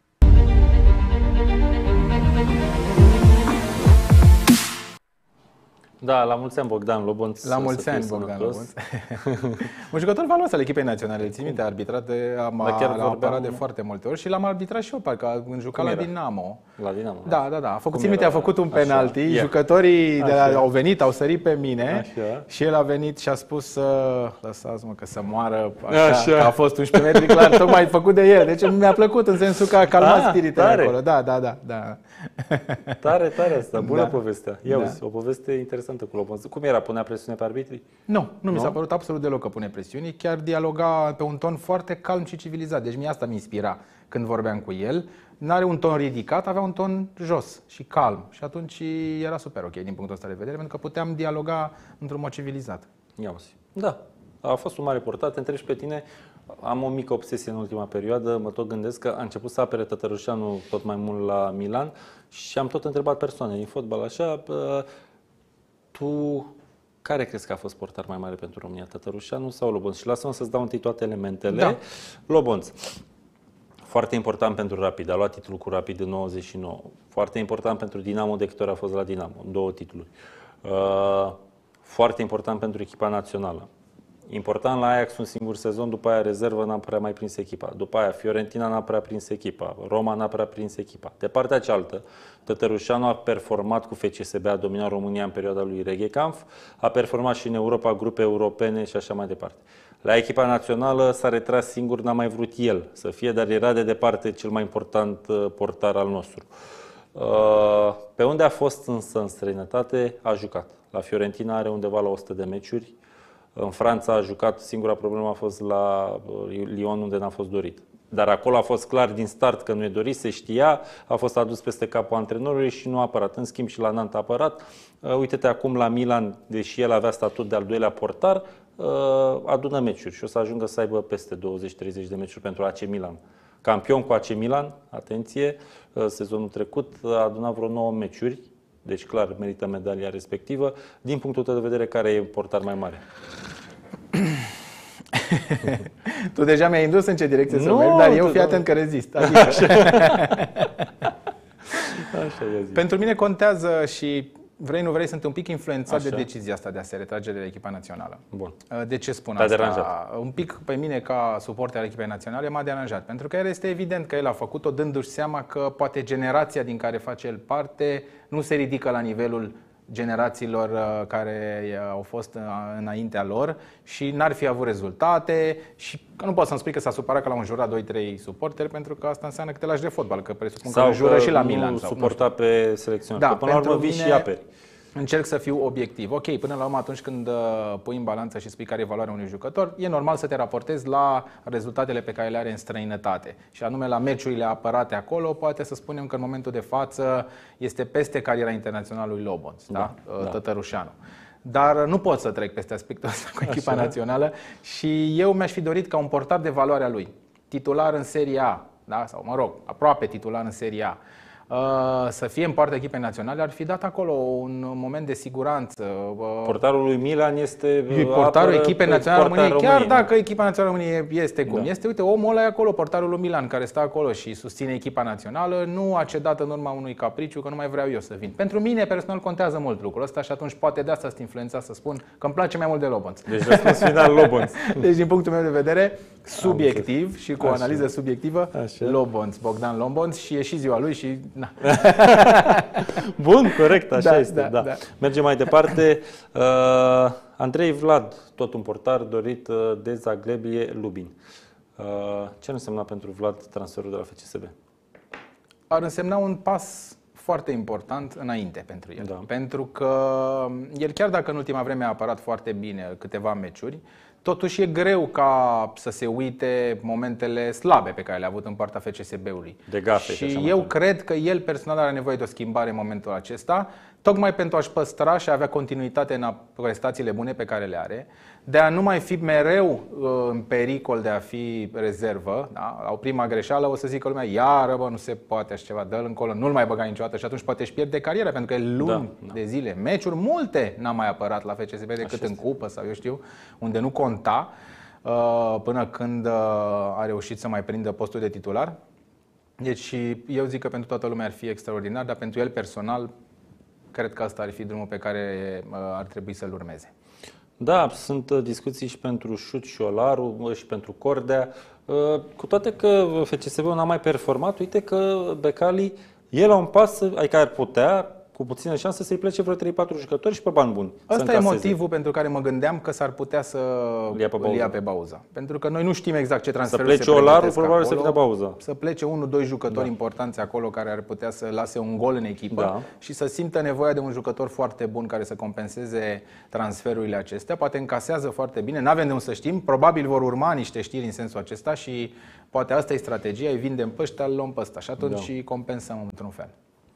Da, la mulți ani Bogdan Lobonț. La mulți ani Bogdan Lobonț. Un jucător valos al echipei naționale, țin minte, a arbitrat, de, am, a apărat de foarte multe ori și l-am arbitrat și eu, parcă am jucat la Dinamo. La Dinamo. Da, da, da. A făcut, țin minte, a făcut un penalti, așa. Jucătorii de la, au venit, au sărit pe mine, așa. Și el a venit și a spus să lăsați-mă că să moară, așa, așa. Că a fost unsprezece metri clar, tocmai făcut de el. Deci mi-a plăcut în sensul că a calmat ah, spiritele acolo. Da, da, da, da. Tare, tare asta, bună da. Povestea. Ia da. Uzi, o poveste interesantă cu Lobonț. Cum era? Punea presiune pe arbitrii? Nu, nu, nu mi s-a părut absolut deloc că pune presiuni. Chiar dialoga pe un ton foarte calm și civilizat. Deci mie asta mi inspira când vorbeam cu el. N-are un ton ridicat, avea un ton jos și calm. Și atunci era super ok din punctul ăsta de vedere, pentru că puteam dialoga într-un mod civilizat. Ia uzi. Da, a fost un mare portat. Te întrebi pe tine, am o mică obsesie în ultima perioadă, mă tot gândesc că a început să apere Tătărușanu tot mai mult la Milan și am tot întrebat persoane din fotbal așa, tu care crezi că a fost portar mai mare pentru România, Tătărușanu sau Lobonț? Și lasă-mă să-ți dau întâi toate elementele. Da. Lobonț, foarte important pentru Rapid, a luat titlul cu Rapid în nouăzeci și nouă. Foarte important pentru Dinamo, de câte ori a fost la Dinamo, două titluri. Uh, foarte important pentru echipa națională. Important la Ajax un singur sezon, după aia rezervă n-a prea mai prins echipa. După aia Fiorentina n-a prea prins echipa, Roma n-a prea prins echipa. De partea cealaltă, Tătărușanu a performat cu F C S B, a dominat România în perioada lui Reghecampf, a performat și în Europa, grupe europene și așa mai departe. La echipa națională s-a retras singur, n-a mai vrut el să fie, dar era de departe cel mai important portar al nostru. Pe unde a fost însă în străinătate, a jucat. La Fiorentina are undeva la o sută de meciuri. În Franța a jucat, singura problemă a fost la Lyon, unde n-a fost dorit. Dar acolo a fost clar din start că nu e dorit, se știa, a fost adus peste capul antrenorului și nu a apărat. În schimb și la Nantes a apărat. Uite-te acum la Milan, deși el avea statut de al doilea portar, adună meciuri și o să ajungă să aibă peste douăzeci treizeci de meciuri pentru A C Milan. Campion cu A C Milan, atenție, sezonul trecut a adunat vreo nouă meciuri. Deci clar merită medalia respectivă. Din punctul tău de vedere, care e portar mai mare? Tu deja mi-ai indus în ce direcție să merg, dar eu fii atent că rezist. Adică... Așa. Așa pentru mine contează și vrei, nu vrei, sunt un pic influențat Așa. de decizia asta de a se retrage de la echipa națională. Bun. De ce spun T-a asta? deranjat. Un pic pe mine ca suporter al echipei naționale m-a deranjat, pentru că el este evident că el a făcut-o dându-și seama că poate generația din care face el parte nu se ridică la nivelul generațiilor care au fost înaintea lor și n-ar fi avut rezultate și nu poți să-mi spui că s-a supărat că l-au înjurat doi trei suporteri, pentru că asta înseamnă că te lași de fotbal, că presupun că îl înjură și la Milan. Sau suporta pe selecționar, da, până la urmă vii și aperi. Încerc să fiu obiectiv. Ok, până la urmă atunci când pui în balanță și spui care e valoarea unui jucător, e normal să te raportezi la rezultatele pe care le are în străinătate. Și anume la meciurile apărate acolo, poate să spunem că în momentul de față este peste cariera internațională lui Lobonț, da, da? Da. Tătărușanu. Dar nu pot să trec peste aspectul ăsta cu echipa Așa. națională și eu mi-aș fi dorit ca un portar de valoare a lui, titular în Serie A, da? Sau mă rog, aproape titular în Serie A, să fie în partea echipei naționale, ar fi dat acolo un moment de siguranță. Portarul lui Milan este portarul echipei naționale României, chiar dacă echipa națională României este cum da. este. Uite, omul ăla e acolo, portarul lui Milan, care stă acolo și susține echipa națională, nu a cedat în urma unui capriciu că nu mai vreau eu să vin. Pentru mine personal contează mult lucrul ăsta și atunci poate de asta sunt influențat să spun că îmi place mai mult de Lobonț. Deci răspuns final Lobonț. Deci din punctul meu de vedere, subiectiv și cu o analiză Așa. subiectivă, Așa. Lobonț, Bogdan Lobonț și e și ziua lui și na. Bun, corect, așa da, este. Da, da. Da. Mergem mai departe. Uh, Andrei Vlad, tot un portar dorit uh, de Zaglebie Lubin. Uh, ce însemna pentru Vlad transferul de la F C S B? Ar însemna un pas foarte important înainte pentru el. Da. Pentru că el, chiar dacă în ultima vreme a apărat foarte bine câteva meciuri, totuși e greu ca să se uite momentele slabe pe care le-a avut în partea F C S B-ului. De gafe, și și eu cred că el personal are nevoie de o schimbare în momentul acesta, tocmai pentru a-și păstra și a avea continuitate în prestațiile bune pe care le are, de a nu mai fi mereu în pericol de a fi rezervă. Da? La o prima greșeală o să zică lumea, iară bă, nu se poate așa ceva, dă-l încolo, nu-l mai băga niciodată și atunci poate își pierde cariera, pentru că e luni da, da. de zile, meciuri multe n-a mai apărat la F C S B decât în cupă sau eu știu, unde nu conta, până când a reușit să mai prindă postul de titular. Deci eu zic că pentru toată lumea ar fi extraordinar, dar pentru el personal cred că asta ar fi drumul pe care ar trebui să-l urmeze. Da, sunt discuții și pentru Șut și Olaru și pentru Cordea. Cu toate că F C S B-ul n-a mai performat, uite că Becali e la un pas, adică ar putea, cu puțină șansă, să-i plece vreo trei patru jucători și pe bani buni. Asta e motivul pentru care mă gândeam că s-ar putea să îl ia pe Bauza. Pentru că noi nu știm exact ce transferuri se pregătesc acolo. Să plece Olaru, probabil să vină Bauza. Să plece unul, doi jucători da. importanți acolo care ar putea să lase un gol în echipă da. și să simtă nevoia de un jucător foarte bun care să compenseze transferurile acestea. Poate încasează foarte bine, n-avem de unde să știm. Probabil vor urma niște știri în sensul acesta și poate asta e strategia, îi vindem pe ăștia, îl luăm pe ăsta și atunci da. compensăm într-un fel.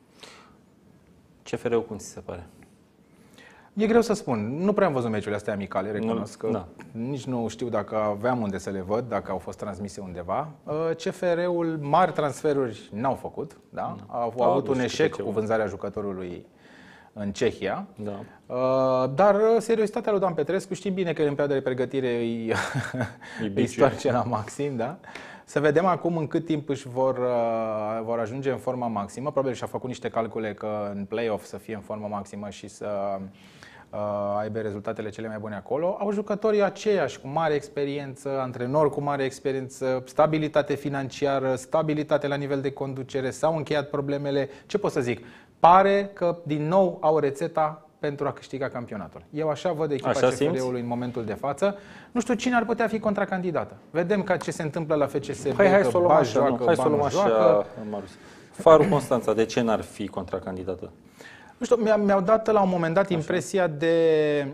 C F R-ul cum ți se pare? E greu să spun. Nu prea am văzut meciurile astea amicale, recunosc că da. nici nu știu dacă aveam unde să le văd, dacă au fost transmise undeva. C F R-ul mari transferuri n-au făcut, da? Au da, avut un eșec cu vânzarea jucătorului în Cehia. Da. Dar seriozitatea lui Dan Petrescu, știm bine că în perioada de pregătire îi, îi stoarce la maxim, da? Să vedem acum în cât timp își vor, uh, vor ajunge în forma maximă. Probabil și-a făcut niște calcule că în play-off să fie în formă maximă și să uh, aibă rezultatele cele mai bune acolo. Au jucătorii aceiași, cu mare experiență, antrenori cu mare experiență, stabilitate financiară, stabilitate la nivel de conducere, s-au încheiat problemele. Ce pot să zic? Pare că din nou au rețeta pentru a câștiga campionatul. Eu așa văd echipa C F R-ului în momentul de față. Nu știu cine ar putea fi contracandidată. Vedem ca ce se întâmplă la F C S B. Hai, hai să o luăm așa, joacă, hai să o luăm așa, Marius. Farul Constanța, de ce n-ar fi contracandidată? Nu știu, mi-au dat la un moment dat impresia de,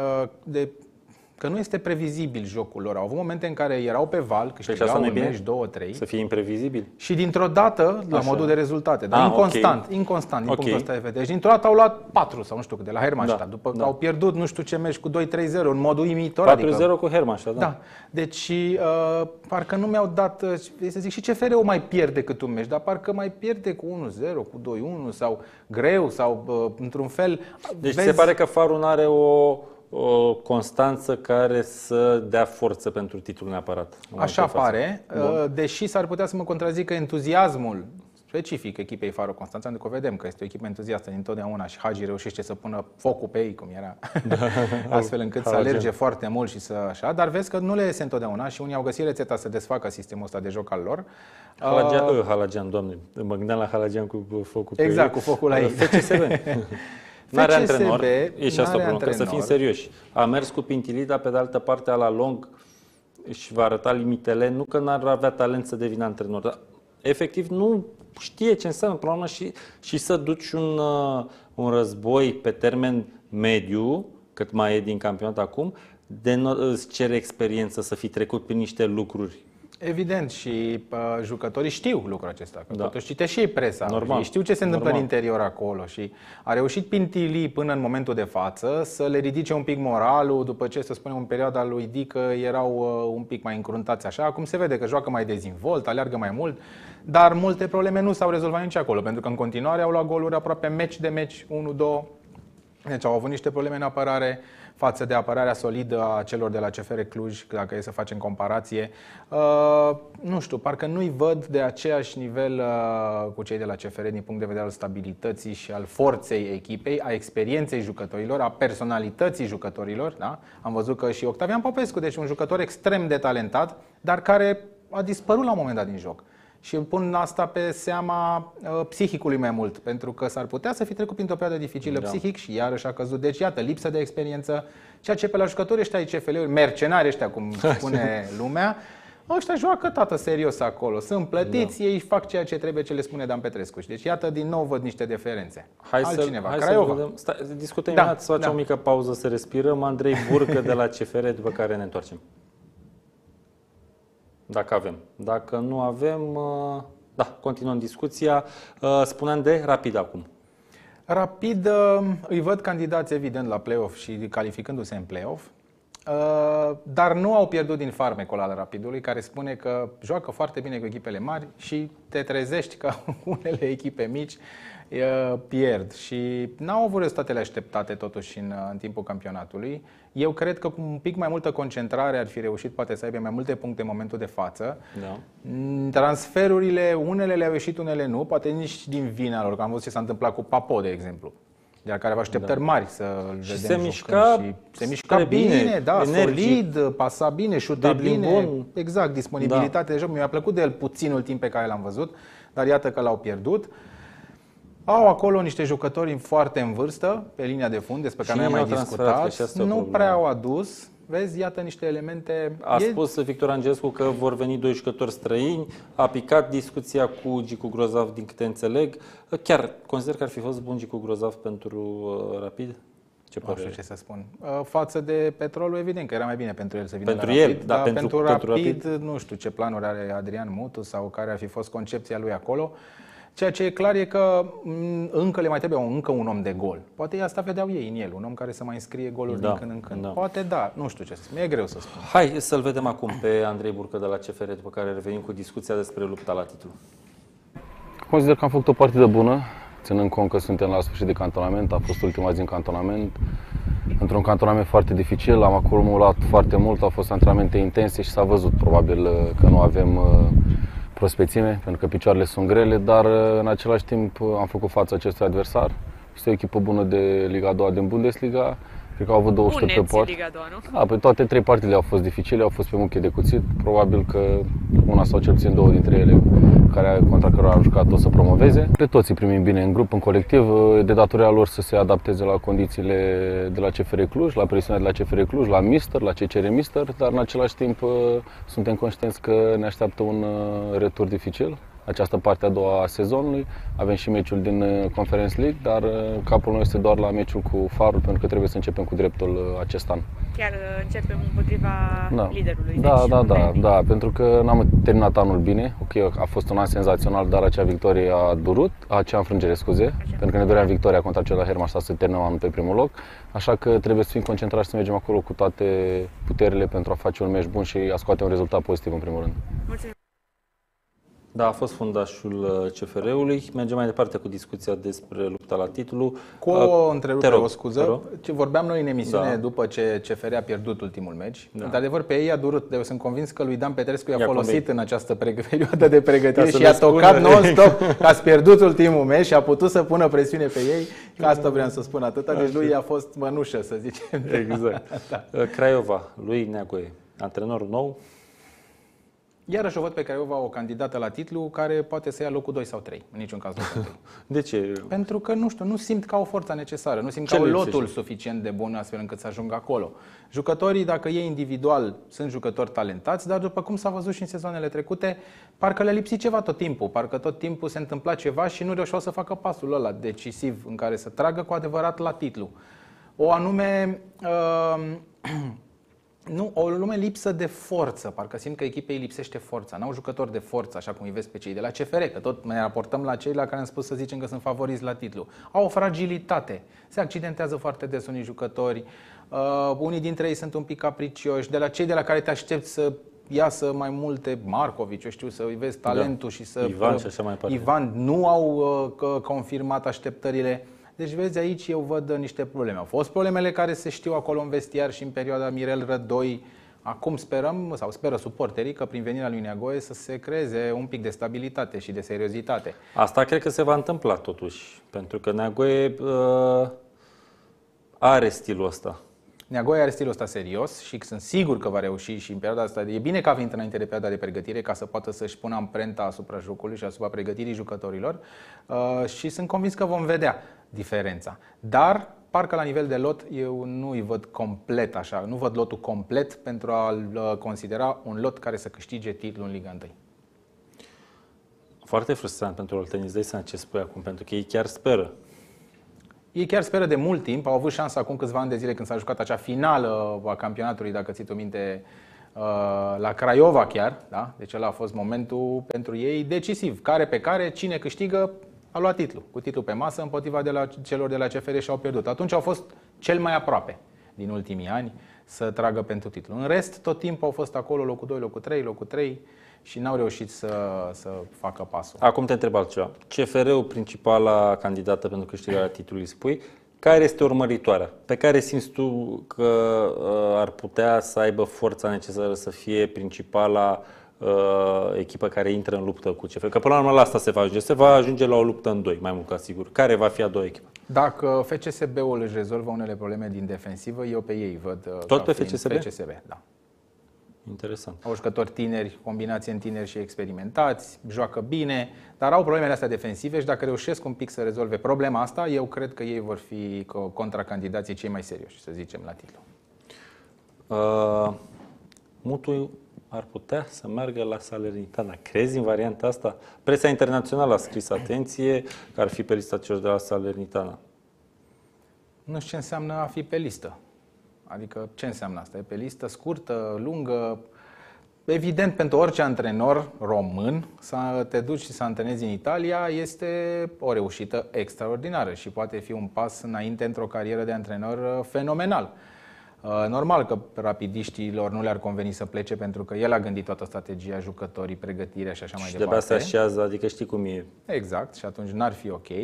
de că nu este previzibil jocul lor. Au avut momente în care erau pe val, câștigau un meci, două, trei. Să fie imprevizibil. Și dintr-o dată, la Așa. modul de rezultate, dar ah, inconstant, okay. inconstant din okay. punctul ăsta de vedere. Deci dintr-o dată au luat patru sau nu știu cât de la Hermannstadt, da. după da. că au pierdut nu știu ce meci cu doi trei zero în modul imitor. patru zero adică... cu Hermannstadt, da. da. Deci uh, parcă nu mi-au dat, să zic, și C F R-ul mai pierde decât un meci, dar parcă mai pierde cu unu zero, cu doi unu sau greu sau uh, într-un fel. Deci vezi... se pare că Farul are o o constanță care să dea forță pentru titlul neapărat. Așa pare, Bun. deși s-ar putea să mă contrazică entuziasmul specific echipei Faro Constanța, pentru că vedem că este o echipă entuziastă dintotdeauna și Hagi reușește să pună focul pe ei, cum era, astfel încât să alerge foarte mult și să așa, dar vezi că nu le iese întotdeauna și unii au găsit rețeta să desfacă sistemul ăsta de joc al lor. Halagian, uh, Halagian, doamne, mă gândeam la Halagian cu focul pe Exact, ei. cu focul la ei. F C S B. N-are antrenor, e și asta o problemă, trebuie să fim serioși. A mers cu Pintilii, dar pe de altă parte, la lung își va arăta limitele, nu că n-ar avea talent să devină antrenor, dar efectiv nu știe ce înseamnă până la urmă și, și să duci un, uh, un război pe termen mediu, cât mai e din campionat acum, de no, îți cere experiență să fi trecut prin niște lucruri Evident, și uh, jucătorii știu lucrul acesta, că da. totuși citește și ei presa. Normal. Ei știu ce se întâmplă Normal. în interior acolo și a reușit Pintili până în momentul de față să le ridice un pic moralul, după ce, să spunem, în perioada lui Dică erau uh, un pic mai încruntați așa. Acum se vede că joacă mai dezinvolt, aleargă mai mult, dar multe probleme nu s-au rezolvat nici acolo, pentru că în continuare au luat goluri aproape meci de meci, unu doi. Deci au avut niște probleme în apărare față de apărarea solidă a celor de la C F R Cluj, dacă e să facem comparație. Uh, nu știu, parcă nu-i văd de aceeași nivel uh, cu cei de la C F R din punct de vedere al stabilității și al forței echipei, a experienței jucătorilor, a personalității jucătorilor. Da? Am văzut că și Octavian Popescu, deci un jucător extrem de talentat, dar care a dispărut la un moment dat din joc. Și îl pun asta pe seama uh, psihicului mai mult, pentru că s-ar putea să fi trecut printr-o perioadă dificilă da. psihic și iarăși a căzut. Deci, iată, lipsă de experiență, ceea ce pe la jucători ăștia ai C F L-uri, mercenari ăștia, cum spune lumea, ăștia joacă tată serios acolo. Sunt plătiți, da. ei fac ceea ce trebuie, ce le spune Dan Petrescu. Deci, iată, din nou văd niște diferențe. Hai Altcineva, să, Craiova. Să vedem. Stai, discutăm da, imediat, să facem da. o mică pauză, să respirăm. Andrei Burcă de la C F R, după care ne întoarcem. Dacă avem. Dacă nu avem... Da, continuăm discuția. Spuneam de Rapid acum. Rapid îi văd candidați evident la play-off și calificându-se în play-off, dar nu au pierdut din farmecul al Rapidului, care spune că joacă foarte bine cu echipele mari și te trezești că unele echipe mici pierd și n-au avut rezultatele așteptate totuși în, în timpul campionatului. Eu cred că cu un pic mai multă concentrare ar fi reușit poate să aibă mai multe puncte în momentul de față. Da. Transferurile, unele le-au ieșit, unele nu, poate nici din vina lor, că am văzut ce s-a întâmplat cu Papo, de exemplu, iar care avea așteptări da. mari să-l vedem și se mișca, și se mișca bine, bine da, energic, solid, pasa bine, șuta bine, bun. Exact, disponibilitate da. de joc. Mi-a plăcut de el puținul timp pe care l-am văzut, dar iată că l-au pierdut. Au acolo niște jucători foarte în vârstă, pe linia de fund, despre care noi am mai discutat. Nu prea au adus. Vezi, iată niște elemente... A e... spus Victor Angelescu că vor veni doi jucători străini. A picat discuția cu Gicu Grozav, din câte înțeleg. Chiar consider că ar fi fost bun Gicu Grozav pentru uh, Rapid? Ce nu știu ce să spun. Uh, față de Petrolul, evident că era mai bine pentru el să vină pentru la el, Rapid. Da, dar pentru, pentru, pentru Rapid, Rapid, nu știu ce planuri are Adrian Mutu sau care ar fi fost concepția lui acolo. Ceea ce e clar e că încă le mai trebuie încă un om de gol. Poate asta vedeau ei în el, un om care să mai înscrie goluri da, din când în când. Da. Poate da, nu știu ce să spun, e greu să spun. Hai să-l vedem acum pe Andrei Burcă de la C F R, după care revenim cu discuția despre lupta la titlu. Consider că am făcut o partidă bună, ținând cont că suntem la sfârșit de cantonament, a fost ultima zi în cantonament. Într-un cantonament foarte dificil, am acumulat foarte mult, au fost antrenamente intense și s-a văzut probabil că nu avem prospețime, pentru că picioarele sunt grele, dar în același timp am făcut față acestui adversar. Este o echipă bună de Liga a doua din Bundesliga. Cred că au avut două sute pe poartă. Liga a doua, nu? Da, pe toate trei partidele au fost dificile, au fost pe muche de cuțit. Probabil că una sau cel puțin două dintre ele care, contra cărora au jucat o să promoveze. Pe toți îi primim bine în grup, în colectiv, de datoria lor să se adapteze la condițiile de la C F R Cluj, la presiunea de la C F R Cluj, la Mister, la ce cere Mister, dar în același timp suntem conștienți că ne așteaptă un retur dificil. Această parte a doua a sezonului. Avem și meciul din Conference League, dar capul nostru este doar la meciul cu Farul, pentru că trebuie să începem cu dreptul acest an. Chiar începem împotriva da. liderului. Da, deci da, da, da, pentru că n-am terminat anul bine. Ok, a fost un an senzațional, dar acea victorie a durut, acea înfrângere, scuze, așa. Pentru că ne doream victoria contra cel la Hermannstadt să terminăm anul pe primul loc. Așa că trebuie să fim concentrați și să mergem acolo cu toate puterile pentru a face un meci bun și a scoate un rezultat pozitiv în primul rând. Mulțumim. Da, a fost fundașul C F R-ului. Mergem mai departe cu discuția despre lupta la titlu. Cu o întrerupere, o scuză. Ce vorbeam noi în emisiune da. după ce C F R a pierdut ultimul meci. Da. Într-adevăr, pe ei a durut. Eu sunt convins că lui Dan Petrescu i-a folosit convins. în această perioadă de pregătire și i-a tocat non-stop că ați pierdut ultimul meci și a putut să pună presiune pe ei. Că asta vreau să spun atâta. Deci lui a fost mănușă, să zicem. Exact. da. Craiova, lui Neagoe, antrenor nou. Iarăși o văd pe Craiova o candidată la titlu care poate să ia locul doi sau trei, în niciun caz locul trei. De ce? Pentru că, nu știu, nu simt că au forța necesară, nu simt că au lotul suficient de bun astfel încât să ajungă acolo. Jucătorii, dacă ei individual, sunt jucători talentați, dar după cum s-a văzut și în sezoanele trecute, parcă le lipsi ceva tot timpul, parcă tot timpul se întâmpla ceva și nu reușeau să facă pasul ăla decisiv în care să tragă cu adevărat la titlu. O anume... Uh, Nu, o lume lipsă de forță, parcă simt că echipei lipsește forța. N-au jucători de forță, așa cum îi vezi pe cei de la C F R, că tot ne raportăm la cei la care am spus să zicem că sunt favoriți la titlu. Au o fragilitate, se accidentează foarte des unii jucători, uh, unii dintre ei sunt un pic capricioși, de la cei de la care te aștepți să iasă mai multe, Markovic, eu știu, să îi vezi talentul da. și să... Ivan și așa mai departe. Ivan nu au uh, confirmat așteptările. Deci vezi, aici eu văd niște probleme. Au fost problemele care se știu acolo în vestiar și în perioada Mirel Rădoi. Acum sperăm, sau speră suporterii, că prin venirea lui Neagoe să se creeze un pic de stabilitate și de seriozitate. Asta cred că se va întâmpla totuși, pentru că Neagoe uh, are stilul ăsta. Neagoe are stilul ăsta serios și sunt sigur că va reuși și în perioada asta. E bine că a venit înainte de perioada de pregătire ca să poată să-și pună amprenta asupra jocului și asupra pregătirii jucătorilor uh, și sunt convins că vom vedea diferența. Dar parcă la nivel de lot eu nu îi văd complet așa, nu văd lotul complet pentru a-l considera un lot care să câștige titlul în Liga unu. Foarte frustrant pentru Olteni, îți dai seama ce spui acum, pentru că ei chiar speră. Ei chiar speră de mult timp, au avut șansa acum câțiva ani de zile când s-a jucat acea finală a campionatului, dacă ți-o minte, la Craiova chiar, da? Deci ăla a fost momentul pentru ei decisiv, care pe care cine câștigă a luat titlu, cu titlu pe masă împotriva de la celor de la C F R și au pierdut. Atunci au fost cel mai aproape din ultimii ani să tragă pentru titlu. În rest, tot timpul au fost acolo locul doi, locul trei, locul trei și n-au reușit să, să facă pasul. Acum te întreb altceva. C F R-ul, principala candidată pentru câștigarea titlului, spui, care este urmăritoarea? Pe care simți tu că uh, ar putea să aibă forța necesară să fie principala uh, echipă care intră în luptă cu C F R? Că până la urmă la asta se va ajunge. Se va ajunge la o luptă în doi, mai mult ca sigur. Care va fi a doua echipă? Dacă F C S B-ul își rezolvă unele probleme din defensivă, eu pe ei văd. Uh, Tot pe F C S B? F C S B, da. Interesant. Au jucători tineri, combinație în tineri și experimentați, joacă bine, dar au problemele astea defensive și dacă reușesc un pic să rezolve problema asta, eu cred că ei vor fi contracandidații cei mai serioși, să zicem, la titlu. Uh, Mutu ar putea să meargă la Salernitana. Crezi în varianta asta? Presa internațională a scris, atenție, că ar fi pe lista celor de la Salernitana. Nu știu ce înseamnă a fi pe listă. Adică ce înseamnă asta? E pe listă scurtă, lungă? Evident, pentru orice antrenor român să te duci și să antrenezi în Italia este o reușită extraordinară și poate fi un pas înainte într-o carieră de antrenor fenomenal. Normal că rapidiștilor nu le-ar conveni să plece pentru că el a gândit toată strategia, jucătorii, pregătirea și așa mai și departe. Și de-abia se așează, adică știi cum e. Exact, și atunci n-ar fi ok.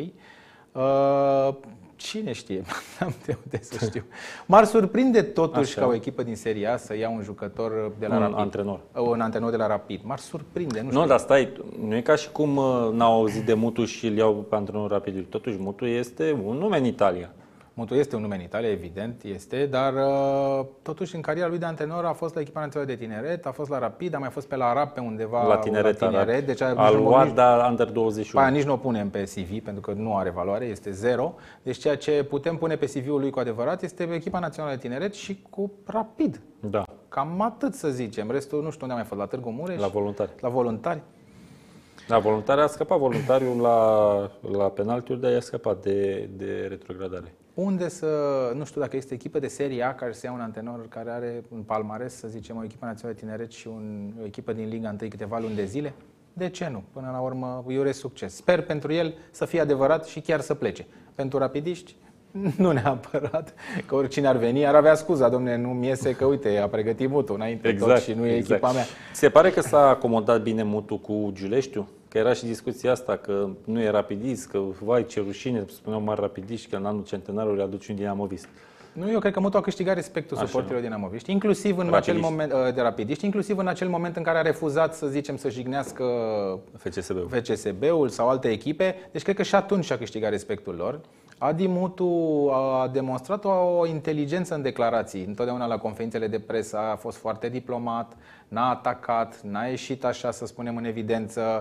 Cine știe? N-am de unde să știu. M-ar surprinde totuși Așa. ca o echipă din Serie A să ia un jucător de la un Rapid. Antrenor. Un antrenor de la Rapid. M-ar surprinde. Nu, știu. Nu, dar stai, nu e ca și cum n-au auzit de Mutu și îl iau pe antrenorul Rapid. Totuși Mutu este un nume în Italia. Mutu este un nume în Italia, evident, este, dar totuși în cariera lui de antrenor a fost la echipa națională de tineret, a fost la Rapid, a mai fost pe la Arab pe undeva la tineret. La tineret deci al Oada Under douăzeci și unu. Aia nici nu o punem pe C V, pentru că nu are valoare, este zero. Deci ceea ce putem pune pe C V-ul lui cu adevărat este echipa națională de tineret și cu Rapid. Da. Cam atât să zicem. Restul nu știu unde a mai fost, la Târgu Mureș? La Voluntari. La Voluntari. La Voluntari a scăpat voluntariul la, la penaltiuri, dar i-a scăpat de, de retrogradare. Unde să, nu știu dacă este echipă de Serie A care să ia un antrenor care are un palmares, să zicem, o echipă națională de tineret și un, o echipă din Liga unu câteva luni de zile? De ce nu? Până la urmă îi urez succes. Sper pentru el să fie adevărat și chiar să plece. Pentru rapidiști, nu neapărat, că oricine ar veni ar avea scuza, domne, nu-mi iese că uite, a pregătit Mutu înainte exact, tot și nu e exact. echipa mea. Se pare că s-a acomodat bine Mutu cu Giuleștiu? Că era și discuția asta, că nu e rapidist, că vai ce rușine, spuneau mari rapidiști, că în anul centenarului aduci un dinamovist. Nu, eu cred că Mutu a câștigat respectul Așa. suporterilor dinamoviști, inclusiv în rapidiști. acel moment de rapidiști, inclusiv în acel moment în care a refuzat, să zicem, să jignească F C S B-ul, F C S B-ul sau alte echipe. Deci cred că și atunci și-a câștigat respectul lor. Adi Mutu a demonstrat o inteligență în declarații. Întotdeauna la conferințele de presă a fost foarte diplomat, n-a atacat, n-a ieșit așa, să spunem, în evidență.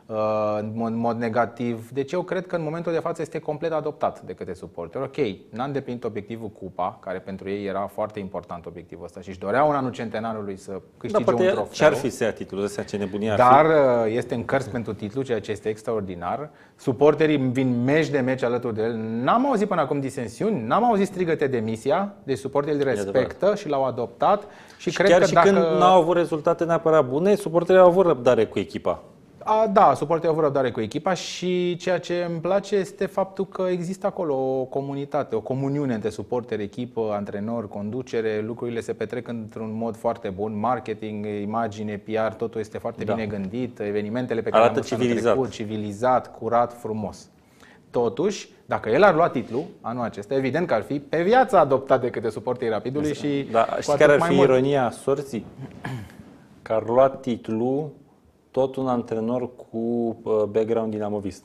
în mod, mod negativ. Deci eu cred că în momentul de față este complet adoptat de către suporteri. Ok, n-a îndeplinit obiectivul Cupa, care pentru ei era foarte important obiectivul ăsta și își doreau în anul centenarului să câștige da, un trofeu. Ce-ar fi să ia titlul ăsta, ce nebunie ar Dar fi? este în cărți pentru titlu, ceea ce este extraordinar. Suporterii vin meci de meci alături de el. N-am auzit până acum disensiuni, n-am auzit strigăte de demisia, deci suporterii îl respectă și l-au adoptat. Și, și cred chiar că și dacă... când n-au avut rezultate neapărat bune, suporterii au avut răbdare cu echipa. A, da, suporterii au avut răbdare cu echipa și ceea ce îmi place este faptul că există acolo o comunitate, o comuniune între suporteri, echipă, antrenor, conducere. Lucrurile se petrec într-un mod foarte bun. Marketing, imagine, P R, totul este foarte da. bine gândit. Evenimentele pe care le-am văzut anul trecut, civilizat, curat, frumos. Totuși, dacă el ar lua titlul anul acesta, evident că ar fi pe viață adoptat de către suporterii Rapidului și da, știi care ar fi mult. Ironia sorții? Că ar lua titlul tot un antrenor cu background dinamovist.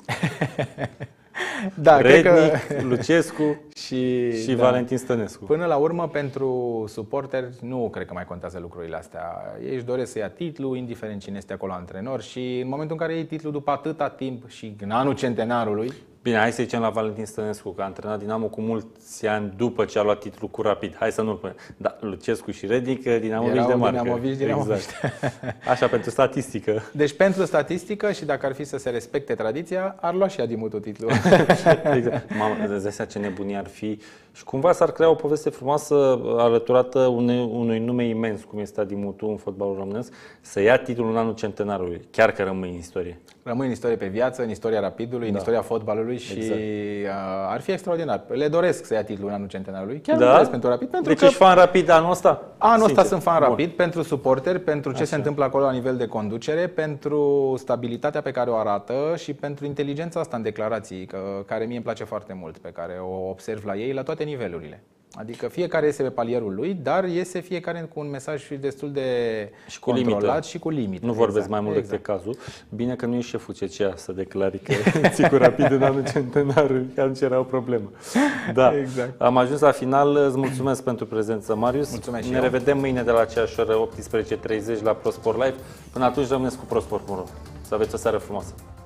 Da, Rednic, cred că... Lucescu și, și da. Valentin Stănescu. Până la urmă, pentru suporteri, nu cred că mai contează lucrurile astea. Ei își doresc să ia titlu, indiferent cine este acolo antrenor și în momentul în care iei titlu după atâta timp și în anul centenarului. Bine, hai să zicem la Valentin Stănescu, că a antrenat Dinamo cu mulți ani după ce a luat titlul cu Rapid. Hai să nu-l punem. Da, Lucescu și Rednic, dinamoviști de marcă. Dinamoviști, dinamoviști. Exact. Așa, pentru statistică. Deci pentru statistică și dacă ar fi să se respecte tradiția, ar lua și Adimutul titlul. Exact. Mamă, îți dai seama ce nebunie ar fi. Și cumva s-ar crea o poveste frumoasă alăturată unui, unui nume imens, cum este Adimutul în fotbalul românesc, să ia titlul în anul centenarului. Chiar că rămâi în istorie. Rămâi în istorie pe viață, în istoria Rapidului, da. în istoria fotbalului și exact. ar fi extraordinar. Le doresc să ia titlul în anul centenarului. Chiar da? doresc pentru Rapid. Pentru deci că ești fan Rapid anul ăsta? Anul ăsta sunt fan Rapid. Bun. Pentru suporteri, pentru ce Așa. se întâmplă acolo la nivel de conducere, pentru stabilitatea pe care o arată și pentru inteligența asta în declarații, că, care mie îmi place foarte mult, pe care o observ la ei la toate nivelurile. Adică fiecare iese pe palierul lui, dar iese fiecare cu un mesaj destul de și cu controlat limită. și cu limite. Nu vorbesc exact. mai mult exact. decât cazul. Bine că nu ești șeful C C A să declari că ții cu Rapid în anul centenarului, că atunci era o problemă. Da. Exact. Am ajuns la final. Îți mulțumesc pentru prezență, Marius. Mulțumesc ne revedem mâine de la aceeași oră, optsprezece treizeci la ProSport Live. Până atunci rămâneți cu ProSport punct ro. Să aveți o seară frumoasă.